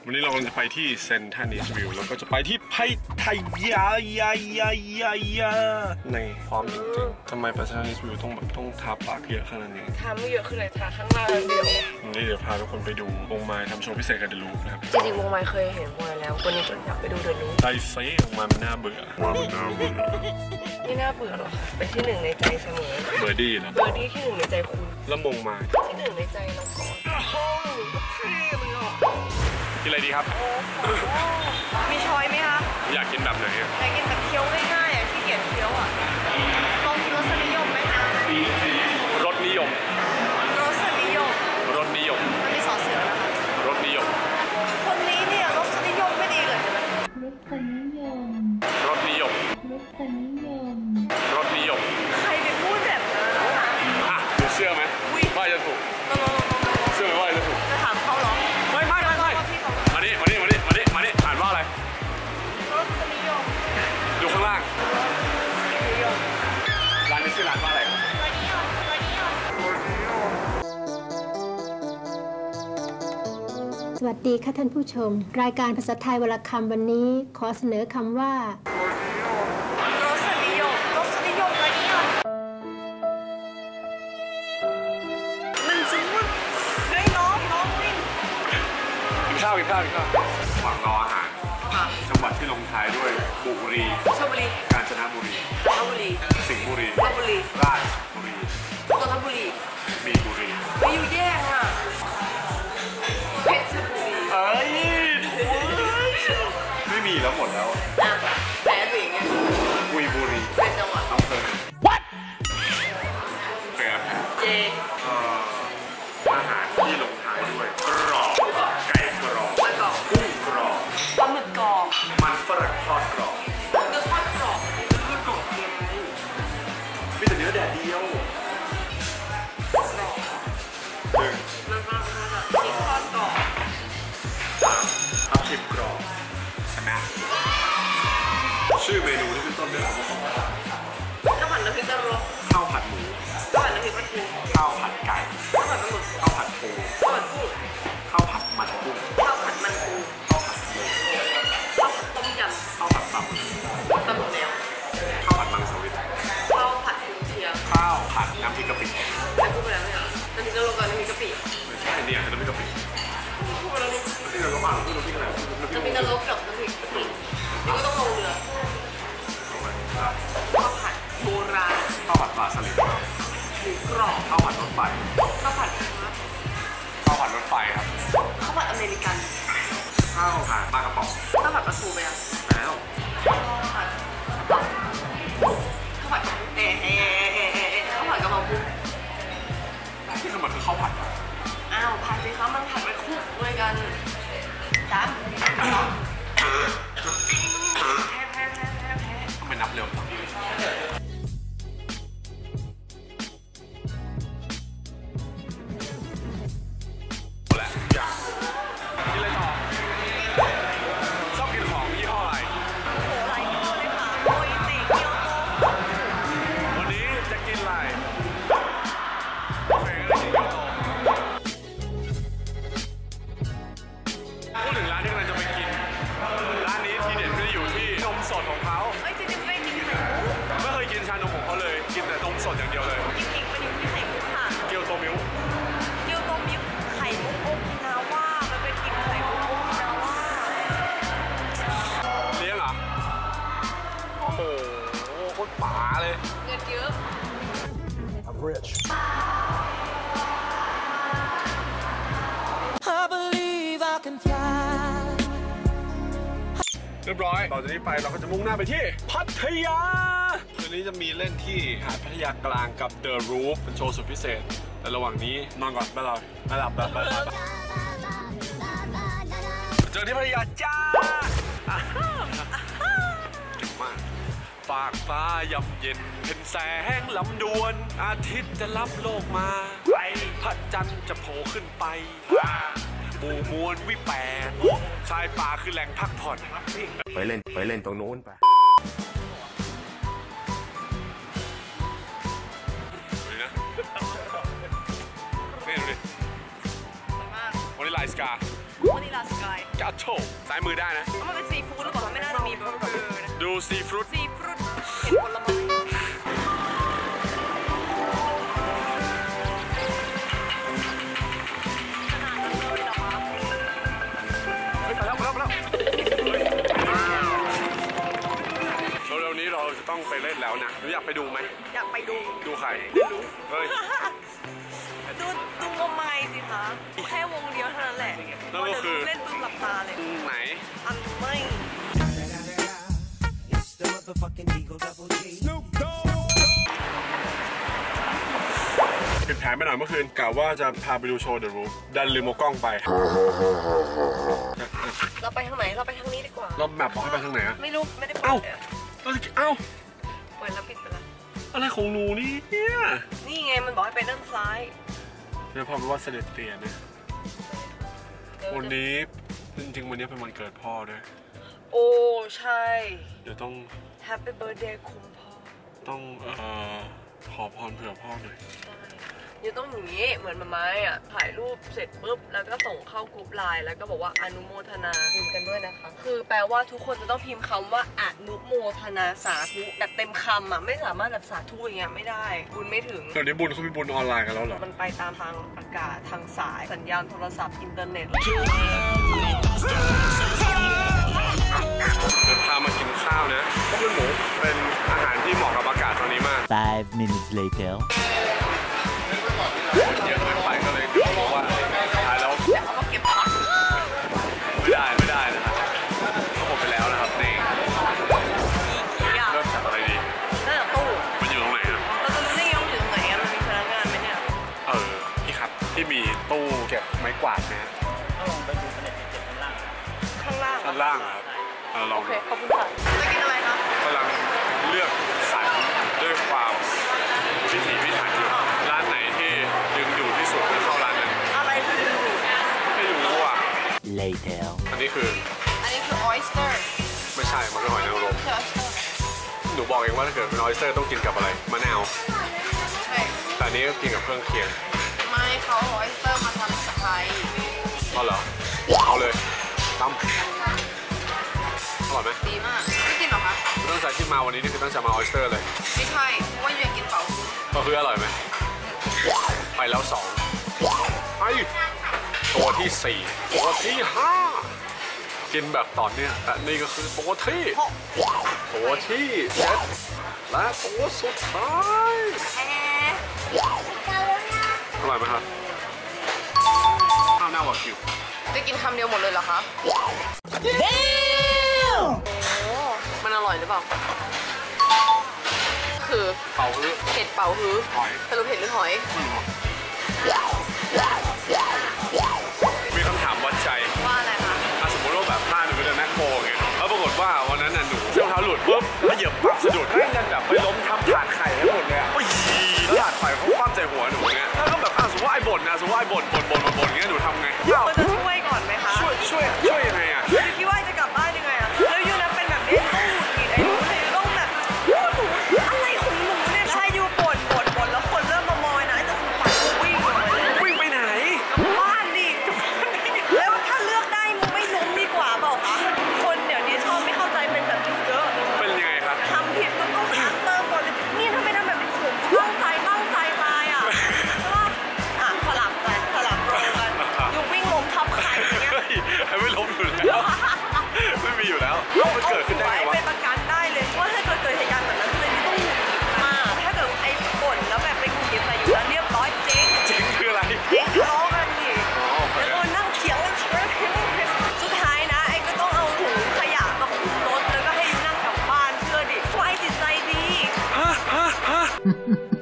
วันนี้เรากำลังจะไปที่เซนทรัลอีสต์วิวแล้วก็จะไปที่พัทยาในความจริงทำไมไปเซนทรัลอีสต์วิวต้องทาปากเยอะขนาดนี้ทาไม่เยอะคืออะไรทาข้างล่างเดียววันนี้เดี๋ยวพาทุกคนไปดูวงไม้ทำโชว์พิเศษกับเดอะลูปนะครับจริงๆวงไม้เคยเห็นวงไม้แล้ววันนี้อยากไปดูเดอะลูปใจเซ่วงไม้มันน่าเบื่อนี่น่าเบื่อหรอคะเป็นที่หนึ่งในใจเสมอเบอร์ดี้นะเบอร์ดี้ที่หนึ่งในใจคุณแล้ววงไม้ที่หนึ่งในใจน้องกอนกินอะไรดีครับมีช้อยไหมคะอยากกินแบบไหนอยากกินแบบเคี้ยวง่ายๆอ่ะที่เกียจเคี้ยวอ่ะลองรสนิยมไหมคะรสนิยมมันมีสอเสือนะคะรสนิยมคนนี้เนี่ยรสนิยมไม่ดีเลยรสนิยมใครไปพูดแบบนั้นอ่ะคุณเชื่อไหมว่าจะถูกเชื่อไหมว่าจะถูกจะถามเขาหรอไม่มานี่อ่านว่าอะไรรสนิยมดูข้างล่างร้านนี้ชื่อร้านว่าอะไรสวัสดีค่ะท่านผู้ชมรายการภาษาไทยวรรณคำวันนี้ขอเสนอคำว่ารสนิยมมันจะวุ่นเฮ้ยน้องวิ่งกินข้าวระหว่างรออาหารจังหวัดที่ลงท้ายด้วยบุรีชลบุรีกาญจนบุรีสิงห์บุรีราชบุรีนนทบุรีมีบุรีไปอยู่แยกอ่ะเพชรบุรีไม่มีแล้วหมดแล้วแพ้สิงไงกุยบุรีเป็นจังหวัดอำเภอ What แพ้อาหารที่ลงท้ายด้วยกรอบไก่กรอบกุ้งกรอบปลาหมึกกรอบมันฝรั่งทอดกรอบเนื้อทอดกรอบมีแต่เนื้อแดดเดียวแล้วก็พริกทอดกรอบทับทิมกรอบชนะชื่อเมนูที่ขึ้นต้นด้วยคำว่าข้าวผัดน้ำพริกตะรกข้าวผัดหมูข้าวผัดน้ำพริกปลาทูข้าวผัดไก่ข้าวผัดปลาหมึกข้าวผัดปูข้าวผัดกุ้งข้าวผัดมันกุ้งข้าวผัดมันปูข้าวผัดหมูข้าวผัดต้มยำข้าวผัดปลาหมึกแมวข้าวผัดมังสวิรัติข้าวผัดกุนเชียงข้าวผัดน้ำพริกกะปิแล้วพูดไปแล้วเนี่ยน้ำพริกตะรกกับน้ำพริกกะปิไม่ใช่เนี่ยน้ำพริกกะปิพูดไปแล้วนี่น้ำพริกตะรกพูดน้ำพริกอะไรน้ำพริกตะรกกับน้ำพริกกะปินี่ก็ต้องลงเรือข้าวผัดโบราณข้าวผัดปลาสลิดหมูกรอบข้าวผัดรถไฟข้าวผัดรถไฟครับข้าวผัดอเมริกันข้าวผัดปลากระป๋องข้าวผัดปลาทูไปอ่ะแล้วข้าวผัดข้าวผัดกะเพรากุ้งที่ทั้งหมดคือข้าวผัดอ้าวผัดสิคะมันผัดไปคลุกด้วยกันจ้าทำไมนับเร็วจังและอย่างกินอะไรต่อชอบกินของยี่ห้ออะไรหลายยี่ห้อเลยค่ะโอยติเกียวโตวันนี้จะกินอะไรโอเคก็กินเกียวโตพูดถึงร้านที่กำลังจะไปกินร้านนี้ทีเด็ดก็จะอยู่ที่นมสดของเขาจริงๆไม่กินไข่มุกไม่เคยกินชานมของเขาเลยกินแต่นมสดอย่างเดียวเลยจริงๆมันอยู่ที่ไข่มุกค่ะเกียวโตมิลไข่มุกโอกินาว่ามันเป็นกินไข่มุกโอกินาว่าเลี้ยงเหรอโอ้โหโคตรป๋าเลยเงินเยอะ I'm richเรียบร้อยต่อจากนี้ไปเราก็จะมุ่งหน้าไปที่พัทยาคืนนี้จะมีเล่นที่หาดพัทยากลางกับ The Roof เป็นโชว์สุดพิเศษแต่ระหว่างนี้นอนก่อนไม่หลับเจอที่พัทยาจ้าเก่งมากฝากฟ้ายำเย็นเป็นแสงลำดวนอาทิตย์จะรับโลกมาไปพระจันทร์จะโผล่ขึ้นไปหมู่มวลวิแปดชายป่าคือแหล่งพักผ่อนไปเล่นตรงโน้นไปดูนะนี่ดูดิวันนี้ลายสกาวานิลาสกายกาโชสายมือได้นะมันเป็นซีฟู้ดหรือเปล่าไม่น่าจะมีเบอร์เกอร์นะดูซีฟรุตซีฟรุตเห็นผลไม้ขนาดนั้นเลยเหรอคะเฮ้ยไปแล้วเร็วๆนี้เราจะต้องไปเล่นแล้วนะหนูอยากไปดูไหมอยากไปดูดูใครเฮ้ยดูงมไม้สิคะแค่วงเดียวเท่านั้นแหละนั่นก็คือเล่นปุ๊บหลับตาเลยไหนอันไม่ It's the motherfucking Eagle Double G. ผิดแผนไปหน่อยเมื่อคืนกะว่าจะพาไปดูโชว์ The Roof ดันลืมเอากล้องไปเราไปทางไหนเราไปทางนี้ดีกว่าเราแมปบอกให้ไปทางไหนอะไม่รู้ไม่ได้เปิเอ้าดเลยเอ้าเปิดแล้วปิดไปแล้วอะไรของหนูนี่เนี่ยนี่ไงมันบอกให้ไปด้านซ้ายเดี๋ยวพอไปว่าเสด็จเตียนะวันนี้จริงๆวันนี้เป็นวันเกิดพ่อด้วยโอ้ใช่เดี๋ยวต้อง Happy Birthday คุณพ่อต้องขอพรเผื่อพ่อหน่อยเดี๋ยวต้องอย่างนี้เหมือนมาไม้อ่ะถ่ายรูปเสร็จปุ๊บแล้วก็ส่งเข้ากลุ่มไลน์แล้วก็บอกว่าอนุโมทนาบุญกันด้วยนะคะคือแปลว่าทุกคนจะต้องพิมพ์คำว่าอนุโมทนาสาธุแบบเต็มคำอ่ะไม่สามารถแบบสาธุอย่างเงี้ยไม่ได้บุญไม่ถึงตอนนี้บุญเขามีบุญออนไลน์กันแล้วเหรอมันไปตามทางอากาศทางสายสัญญาณโทรศัพท์อินเทอร์เน็ตเดี๋ยวพามากินข้าวนะข้าวมันหมูเป็นอาหารที่เหมาะกับอากาศตอนนี้มาก 5 minutes later. เยอะเกินไปก็เลยบอกว่าท้ายแล้วแต่เขาก็เก็บผักไม่ได้นะครับเขาหมดไปแล้วนะครับนี่อยากเริ่มจากอะไรดีน่าจะตู้มันอยู่ตรงไหนครับเราจะรู้ได้ยังอยู่ตรงไหนอ่ะมันมีพนักงานไหมเนี่ยพี่ครับที่มีตู้เก็บไม้กวาดไหมฮะข้างล่างด้านล่างครับลองโอเคขอบคุณค่ะจะกินอะไรคะกำลังเลือกสรรด้วยความพิถีพิถันร้านไหนที่ดึงดูดที่สุดก็เข้าร้านนั้นอะไรคือไม่รู้อ่ะ Later. อันนี้คืออันนี้คือ oyster ไม่ใช่มันเป็นหอยนางรมคือ oyster หนูบอกเองว่าถ้าเกิดเป็นออยสเตอร์ต้องกินกับอะไรมะนาวใช่แต่อันนี้ก็กินกับเครื่องเคียงไม่เขา oyster มาทำสไครเอาเหรอเอาเลยตั้มอร่อยไหมดีมากไม่กินหรอคะตั้งใจที่มาวันนี้นี่คือตั้งใจมาออยสเตอร์เลยไม่ใช่เพราะว่าอยากกินเป๋าฮื้อก็คืออร่อยไหมไปแล้ว2ไปตัวที่4ตัวที่5กินแบบต่อเนื่องแต่นี่ก็คือตัวที่7และตัวสุดท้ายอร่อยไหมครับข้าวหน้าวากิวจะกินคำเดียวหมดเลยเหรอคะโอ้มันอร่อยหรือเปล่าคือเป่าฮื้อเห็ดเป๋าฮื้อหอยสรุปเห็ดหรือหอยมีคำถามวัดใจว่าอะไรคะสมมติว่าแบบพลาดหนูไปเดินแมคโครไงแล้วปรากฏว่าวันนั้นน่ะหนูเท้าหลุดปุ๊บแล้วเหยียบปักสะดุดให้กันแบบไปล้มทับถาดไข่ให้หมดเลยอ่ะแล้วถาดไข่เขาคว่ำใจหัวหนูเงี้ยแล้วก็แบบสมมติว่าไอ้บ่นนะสมมติว่าไอ้บ่นเงี้ยหนูทำไงมันจะช่วยก่อนไหมคะช่วยยังไงอ่ะยูคิดว่าจะกลับบ้านยังไงอะแล้วยูนะเป็นแบบนี้ต้องหงุดหงิดไอ้หนูเลยต้องแบบหนูอะไรของหนูเนี่ยใช่ยูบ่นแล้วคนเริ่มมามอยนะจะสุดฝันกูวิ่งเลยวิ่งไปไหนบ้านดิแล้วถ้าเลือกได้มึงไม่ล้มดีกว่าเปล่าคะคนเดี๋ยวนี้ชอบไม่เข้าใจเป็นแบบยูเยอะเป็นยังไงครับทำผิดมันต้องซ้ำเติมก่อนเลยนี่ถ้าไม่ทำแบบนี้ผมตั้งใจตายอ่ะว่าสลับโรกันยูวิ่งล้มทับไข่อย่างเงี้ยไม่ล้มอยู่แล้วไม่มีอยู่แล้วมันเกิดขึ้นได้ไงวะเป็นประกันได้เลยว่าถ้าเกิดเหตุการณ์แบบนั้นเลยนี่ต้องหงุดหงิดมากถ้าเกิดไอ้บ่นแล้วแบบไปหงุดหงิดใส่อยู่แล้วเรียบร้อยเจ๊งจริงคืออะไรเจ๊งทะเลาะกันดิแล้วก็นั่งเถียงกันสุดท้ายนะไอ้ก็ต้องเอาถุงขยะมาคุมรถแล้วก็ให้นั่งกลับบ้านเชื่อดิว่าไอ้จิตใจดี